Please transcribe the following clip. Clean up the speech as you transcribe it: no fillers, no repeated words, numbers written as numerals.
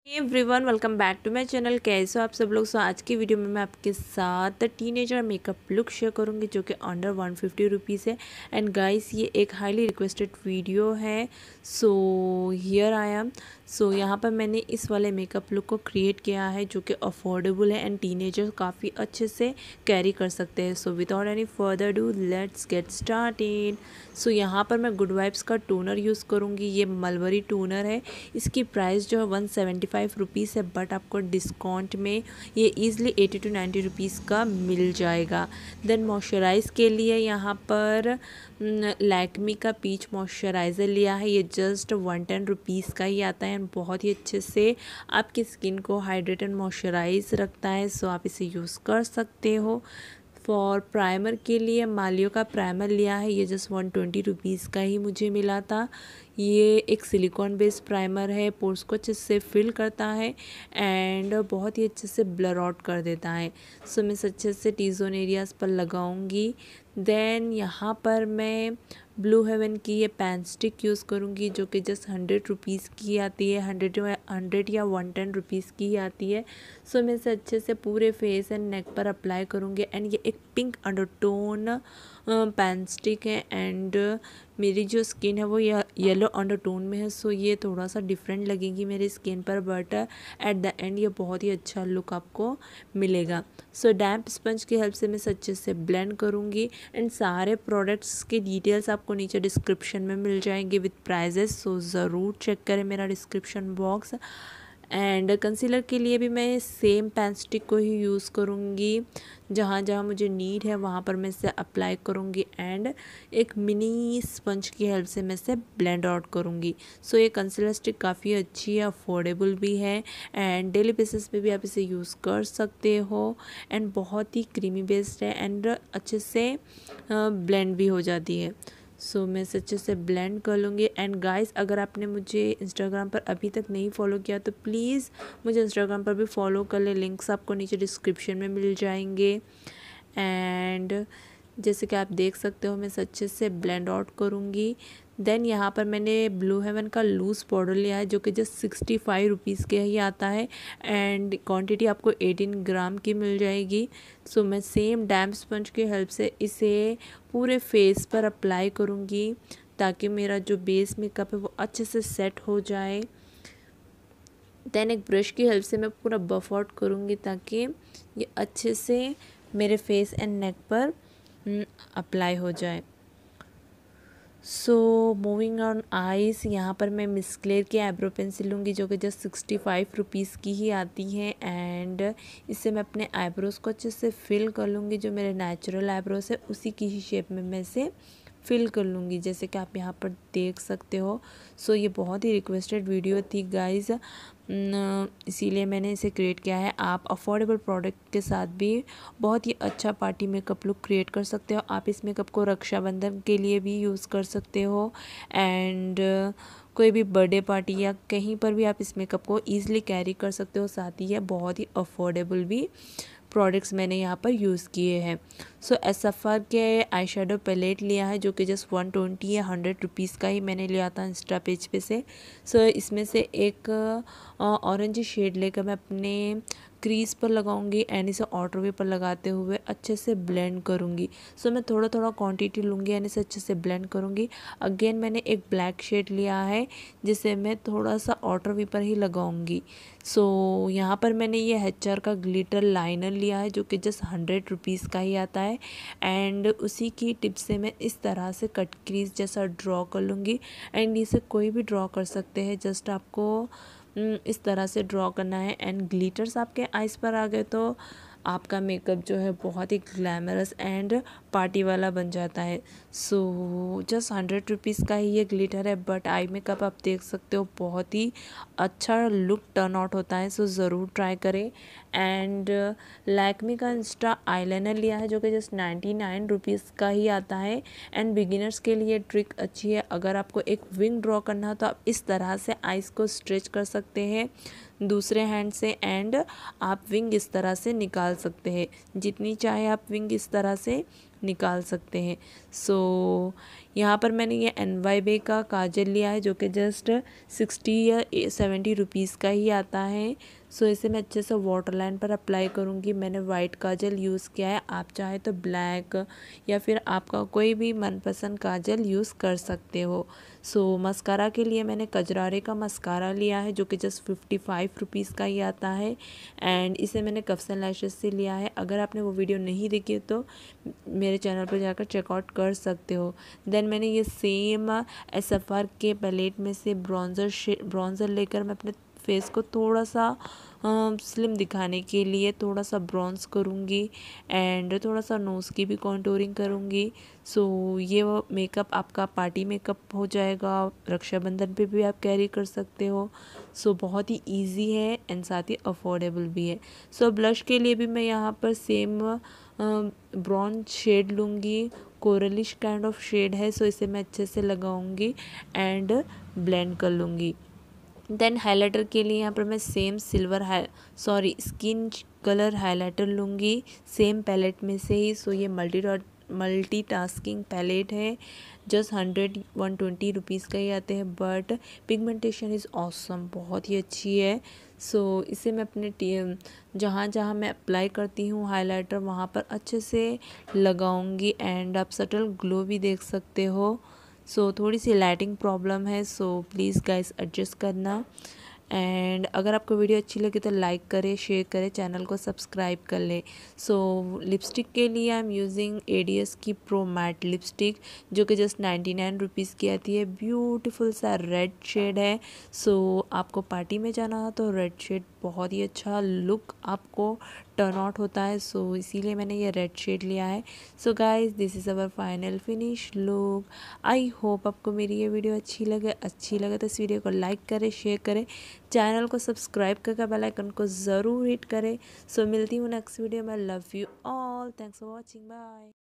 Everyone welcome back to my channel. कैसे हो आप सब लोग। आज की वीडियो में मैं आपके साथ टीनेजर मेकअप लुक शेयर करूंगी जो कि अंडर 150 रुपीज़ है। एंड गाइस ये एक हाईली रिक्वेस्टेड वीडियो है। So here I am. सो यहाँ पर मैंने इस वाले मेकअप लुक को क्रिएट किया है जो कि अफोर्डेबल है एंड टीनेजर काफ़ी अच्छे से कैरी कर सकते हैं। So without any further do let's get started. So यहाँ पर मैं गुड वाइब्स का टोनर यूज़ करूँगी। ये मलबरी टोनर है। इसकी प्राइस जो है 175 रुपीज़ है, बट आपको डिस्काउंट में ये ईज़िली 80 to 90 रुपीज़ का मिल जाएगा। देन मॉइस्चराइज़ के लिए यहाँ पर लैक्मी का पीच मॉइस्चराइज़र लिया है। ये जस्ट 110 रुपीज़ का ही आता है एंड बहुत ही अच्छे से आपकी स्किन को हाइड्रेट एंड मॉइस्चराइज रखता है। सो आप इसे यूज़ कर सकते हो। फॉर प्राइमर के लिए मालियो का प्राइमर लिया है। ये जस्ट 120 रुपीज़ का ही मुझे मिला था। ये एक सिलिकॉन बेस्ड प्राइमर है, पोर्स को अच्छे से फिल करता है एंड बहुत ही अच्छे से ब्लर आउट कर देता है। सो मैं अच्छे से टी जोन एरियाज़ पर लगाऊंगी। देन यहाँ पर मैं ब्लू हेवन की ये पेन स्टिक यूज़ करूँगी जो कि जस्ट 100 रुपीज़ की आती है। 100 या 110 रुपीज़ की आती है। सो मैं इसे अच्छे से पूरे फेस एंड नेक पर अप्लाई करूँगी। एंड ये एक पिंक अंडरटोन पेन स्टिक है एंड मेरी जो स्किन है वो येलो अंडरटोन में है। सो ये थोड़ा सा डिफरेंट लगेगी मेरी स्किन पर, बट एट द एंड ये बहुत ही अच्छा लुक आपको मिलेगा। सो डैम्प स्पंज की हेल्प से मैं अच्छे से ब्लेंड करूँगी एंड सारे प्रोडक्ट्स के डिटेल्स आपको नीचे डिस्क्रिप्शन में मिल जाएंगे विद प्राइजेस। सो ज़रूर चेक करें मेरा डिस्क्रिप्शन बॉक्स। एंड कंसीलर के लिए भी मैं सेम पेन स्टिक को ही यूज़ करूँगी। जहाँ जहाँ मुझे नीड है वहाँ पर मैं इसे अप्लाई करूँगी एंड एक मिनी स्पंज की हेल्प से मैं इसे ब्लेंड आउट करूँगी। सो ये कंसीलर स्टिक काफ़ी अच्छी है, अफोर्डेबल भी है एंड डेली बेसिस पे भी आप इसे यूज़ कर सकते हो एंड बहुत ही क्रीमी बेस्ड है एंड अच्छे से ब्लेंड भी हो जाती है। सो मैं इसे अच्छे से ब्लेंड कर लूँगी। एंड गाइस अगर आपने मुझे इंस्टाग्राम पर अभी तक नहीं फॉलो किया तो प्लीज़ मुझे इंस्टाग्राम पर भी फॉलो कर ले। लिंक्स आपको नीचे डिस्क्रिप्शन में मिल जाएंगे। एंड जैसे कि आप देख सकते हो मैं इसे अच्छे से ब्लेंड आउट करूँगी। देन यहाँ पर मैंने ब्लू हेवन का लूज़ पाउडर लिया है जो कि जस्ट 65 रुपीज़ के ही आता है एंड क्वांटिटी आपको 18 ग्राम की मिल जाएगी। सो मैं सेम डैम्प स्पंज की हेल्प से इसे पूरे फेस पर अप्लाई करूँगी ताकि मेरा जो बेस मेकअप है वो अच्छे से सेट हो जाए। देन एक ब्रश की हेल्प से मैं पूरा बफ आउट करूँगी ताकि ये अच्छे से मेरे फेस एंड नेक पर अप्लाई हो जाए। सो मूविंग ऑन आईज, यहाँ पर मैं मिस क्लेयर की आईब्रो पेंसिल लूँगी जो कि जस्ट 65 रुपीज़ की ही आती है एंड इससे मैं अपने आईब्रोज़ को अच्छे से फिल कर लूँगी। जो मेरे नेचुरल आईब्रोज़ है उसी की ही शेप में मैं इसे फिल कर लूँगी जैसे कि आप यहाँ पर देख सकते हो। सो ये बहुत ही रिक्वेस्टेड वीडियो थी गाइज़, इसीलिए मैंने इसे क्रिएट किया है। आप अफोर्डेबल प्रोडक्ट के साथ भी बहुत ही अच्छा पार्टी मेकअप लुक क्रिएट कर सकते हो। आप इस मेकअप को रक्षाबंधन के लिए भी यूज़ कर सकते हो एंड कोई भी बर्थडे पार्टी या कहीं पर भी आप इस मेकअप को ईज़िली कैरी कर सकते हो। साथ ही ये बहुत ही अफोर्डेबल भी प्रोडक्ट्स मैंने यहाँ पर यूज़ किए हैं। सो एसएफआर के आई शेडो पैलेट लिया है जो कि जस्ट 120 या 100 रुपीज़ का ही मैंने लिया था इंस्टा पेज पे से। सो इसमें से एक ऑरेंज शेड लेकर मैं अपने क्रीज पर लगाऊंगी एंड इसे आउटर वे पर लगाते हुए अच्छे से ब्लेंड करूंगी। सो मैं थोड़ा थोड़ा क्वांटिटी लूँगी एंड इसे अच्छे से ब्लेंड करूंगी। अगेन मैंने एक ब्लैक शेड लिया है जिसे मैं थोड़ा सा आउटर वे पर ही लगाऊंगी। सो यहाँ पर मैंने ये HR का ग्लिटर लाइनर लिया है जो कि जस्ट 100 रुपीज़ का ही आता है एंड उसी की टिप से मैं इस तरह से कट क्रीज जैसा ड्रॉ कर लूँगी एंड इसे कोई भी ड्रॉ कर सकते हैं। जस्ट आपको इस तरह से ड्रॉ करना है एंड ग्लिटर्स आपके आइज़ पर आ गए तो आपका मेकअप जो है बहुत ही ग्लैमरस एंड पार्टी वाला बन जाता है। सो जस्ट 100 रुपीज़ का ही ये ग्लिटर है बट आई मेकअप आप देख सकते हो बहुत ही अच्छा लुक टर्न आउट होता है। सो ज़रूर ट्राई करें। एंड लैक्मी का इंस्टा आईलाइनर लिया है जो कि जस्ट 99 रुपीज़ का ही आता है एंड बिगिनर्स के लिए ट्रिक अच्छी है। अगर आपको एक विंग ड्रॉ करना हो तो आप इस तरह से आइज़ को स्ट्रेच कर सकते हैं दूसरे हैंड से एंड आप विंग इस तरह से निकाल सकते हैं। जितनी चाहे आप विंग इस तरह से निकाल सकते हैं। सो यहाँ पर मैंने ये NYB का काजल लिया है जो कि जस्ट 60 या 70 रुपीज़ का ही आता है। सो इसे मैं अच्छे से वाटर लाइन पर अप्लाई करूँगी। मैंने वाइट काजल यूज़ किया है, आप चाहे तो ब्लैक या फिर आपका कोई भी मनपसंद काजल यूज़ कर सकते हो। सो मस्कारा के लिए मैंने कजरारे का मस्कारा लिया है जो कि जस्ट 55 रुपीज़ का ही आता है एंड इसे मैंने कफ्सन लैशेस से लिया है। अगर आपने वो वीडियो नहीं देखी तो मेरे चैनल पर जाकर चेकआउट कर सकते हो। देन मैंने ये सेम SFR के पैलेट में से ब्रॉन्ज़र लेकर मैं अपने फेस को थोड़ा सा स्लिम दिखाने के लिए थोड़ा सा ब्रॉन्ज करूँगी एंड थोड़ा सा नोज़ की भी कॉन्टूरिंग करूँगी। सो ये वो मेकअप आपका पार्टी मेकअप हो जाएगा, रक्षाबंधन पे भी आप कैरी कर सकते हो। सो बहुत ही इजी है एंड साथ ही अफोर्डेबल भी है। सो ब्लश के लिए भी मैं यहाँ पर सेम ब्राउन शेड लूँगी, कोरलिश काइंड ऑफ शेड है। सो इसे मैं अच्छे से लगाऊंगी एंड ब्लेंड कर लूँगी। देन हाइलाइटर के लिए यहाँ पर मैं सेम स्किन कलर हाइलाइटर लूँगी सेम पैलेट में से ही। सो ये मल्टीटास्किंग पैलेट है, जस्ट 120 रुपीज़ का ही आते हैं बट पिगमेंटेशन इज़ ऑसम, बहुत ही अच्छी है। सो इसे मैं अपने जहाँ जहाँ मैं अप्लाई करती हूँ हाइलाइटर वहाँ पर अच्छे से लगाऊंगी एंड आप सटल ग्लो भी देख सकते हो। सो थोड़ी सी लाइटिंग प्रॉब्लम है, सो प्लीज़ गाइस एडजस्ट करना। एंड अगर आपको वीडियो अच्छी लगी तो लाइक करें, शेयर करें, चैनल को सब्सक्राइब कर ले। सो लिपस्टिक के लिए आई एम यूजिंग ADS की प्रो मैट लिपस्टिक जो कि जस्ट 99 रुपीज़ की आती है। ब्यूटीफुल सा रेड शेड है। सो आपको पार्टी में जाना हो तो रेड शेड बहुत ही अच्छा लुक आपको टर्न आउट होता है। सो इसीलिए मैंने ये रेड शेड लिया है। So guys this is our final finish look. I hope आपको मेरी ये वीडियो अच्छी लगे तो इस वीडियो को लाइक करें, शेयर करें, चैनल को सब्सक्राइब करके बेल आइकन को ज़रूर हिट करें। सो मिलती हूँ नेक्स्ट वीडियो में। Love you all, thanks for watching, bye.